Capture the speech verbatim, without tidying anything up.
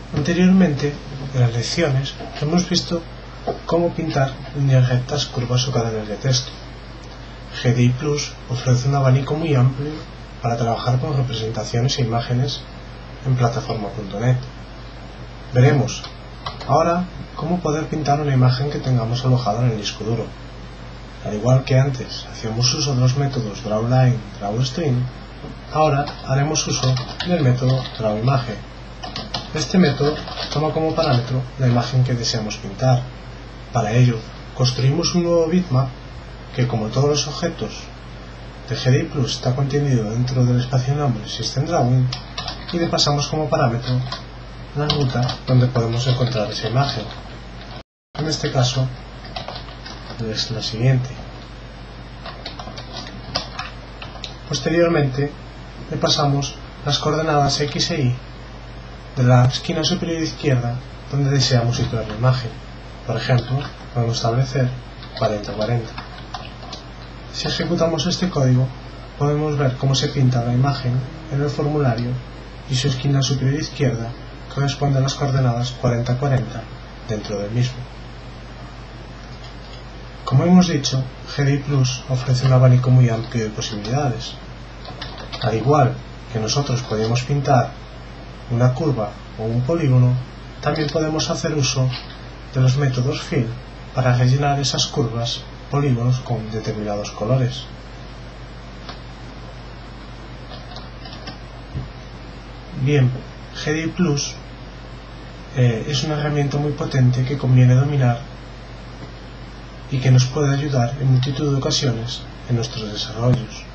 Anteriormente, en las lecciones, hemos visto cómo pintar líneas rectas, curvas o cadenas de texto. G D I Plus ofrece un abanico muy amplio para trabajar con representaciones e imágenes en plataforma punto net. Veremos ahora cómo poder pintar una imagen que tengamos alojada en el disco duro. Al igual que antes hacíamos uso de los métodos DrawLine y DrawString, ahora haremos uso del método DrawImage. Este método toma como parámetro la imagen que deseamos pintar. Para ello, construimos un nuevo bitmap que, como todos los objetos de G D I Plus, está contenido dentro del espacio nombre System Drawing, y le pasamos como parámetro la ruta donde podemos encontrar esa imagen. En este caso es la siguiente. Posteriormente le pasamos las coordenadas X e Y de la esquina superior izquierda donde deseamos situar la imagen. Por ejemplo, podemos establecer cuarenta cuarenta. Si ejecutamos este código, podemos ver cómo se pinta la imagen en el formulario y su esquina superior izquierda corresponde a las coordenadas cuarenta cuarenta dentro del mismo. Como hemos dicho, G D I Plus ofrece un abanico muy amplio de posibilidades. Al igual que nosotros podemos pintar una curva o un polígono, también podemos hacer uso de los métodos Fill para rellenar esas curvas, polígonos con determinados colores. Bien, G D I Plus eh, es una herramienta muy potente que conviene dominar y que nos puede ayudar en multitud de ocasiones en nuestros desarrollos.